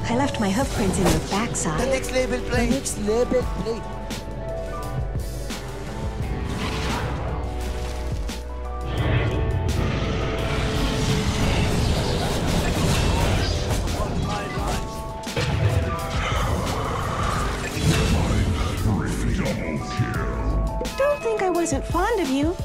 I left my hoof prints in your backside. The next label plate. The next label plate. Don't think I wasn't fond of you.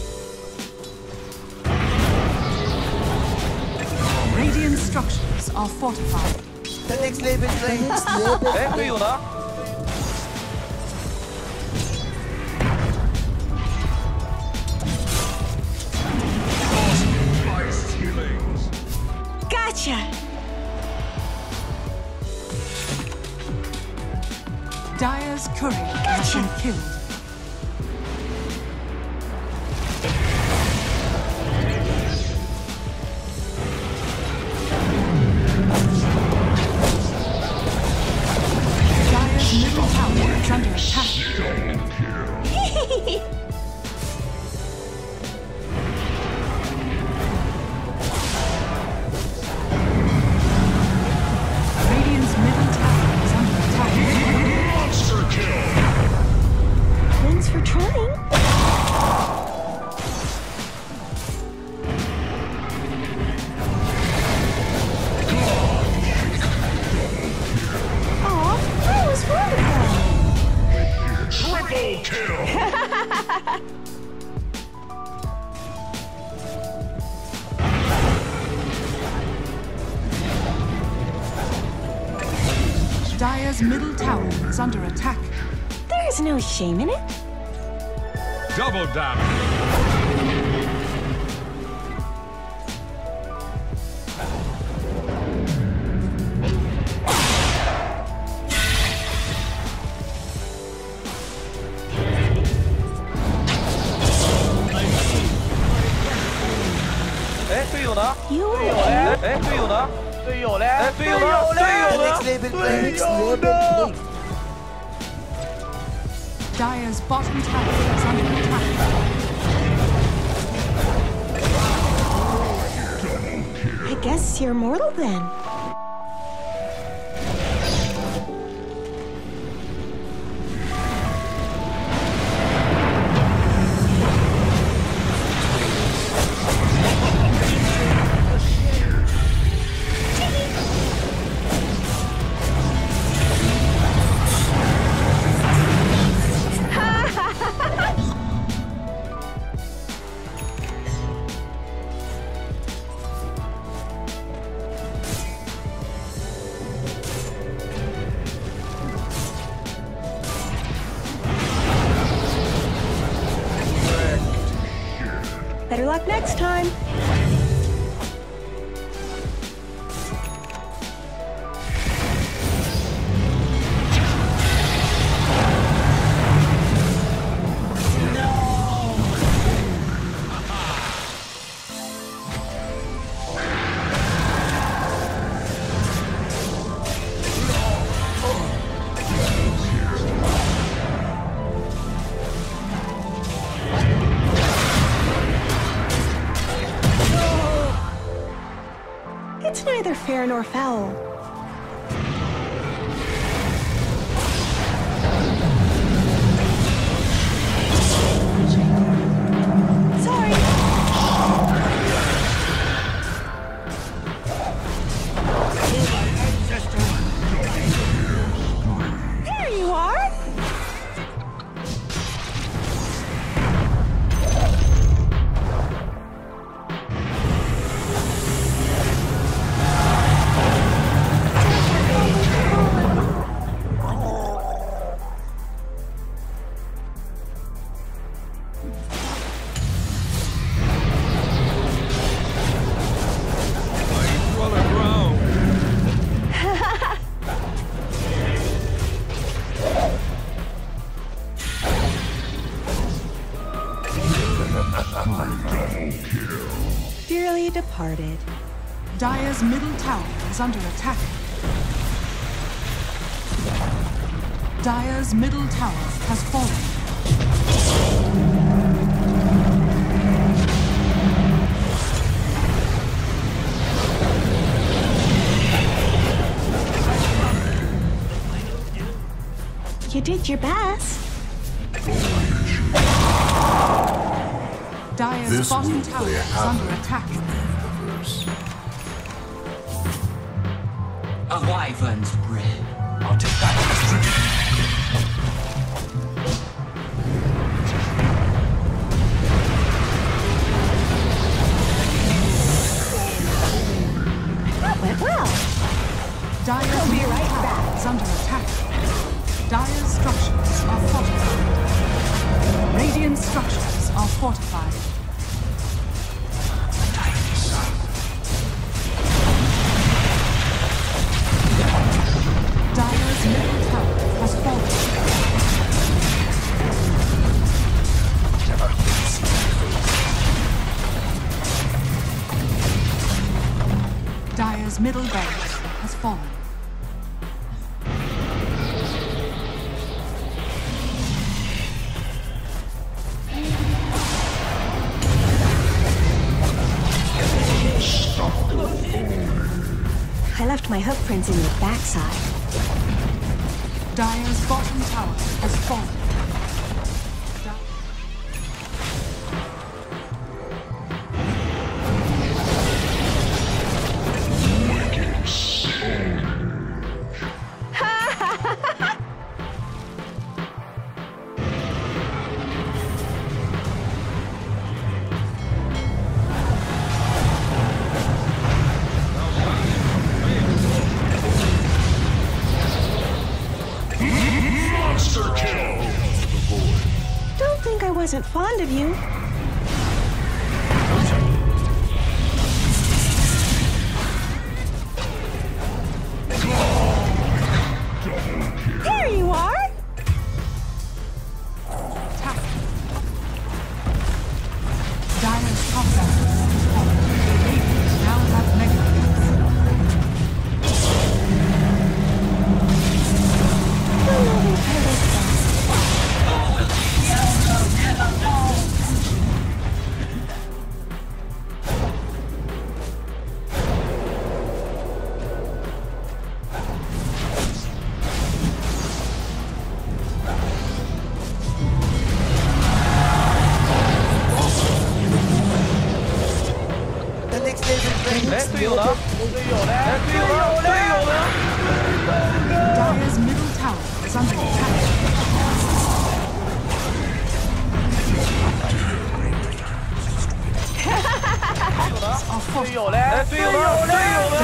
Radiant structures are fortified. The next label plate. The next label 哎，可以有的。 Gotcha! Dire's courier has been killed. Dire's middle tower is under attack. Radiant's middle tower is under attack. Thanks for trying. Aw, that was wonderful. Triple kill! Dire's middle tower is under attack. There's no shame in it. Double damage! You 队友 okay? 嘞？哎，队友呢？队友嘞？哎，队友呢？队友 The 呢 next？ label plate. next label plate. Dire's bottom tower is under attack. I guess you're mortal then. Better luck next time. It's neither fair nor foul. Sorry. There you are. Dearly departed. Dire's middle tower is under attack. Dire's middle tower has fallen. did your best. Dire's bottom tower is under attack. A wyvern's bread. I'll take that. That went well. Dire's middle tower is under attack. Dire's structures are fortified. Radiant structures are fortified. Dire's middle tower has fallen. Dire's middle barracks has fallen. I left my hoof prints in your backside. Dire's bottom tower has fallen. Don't think I wasn't fond of you. There you are! Attack. Dire's top barracks has fallen. Radiant now have mega The next level plane. 哎，队友呢？队友呢？哎，队友呢？队友呢？ Dire's middle tower is under attack. 队友呢？哎，队友呢？队友呢？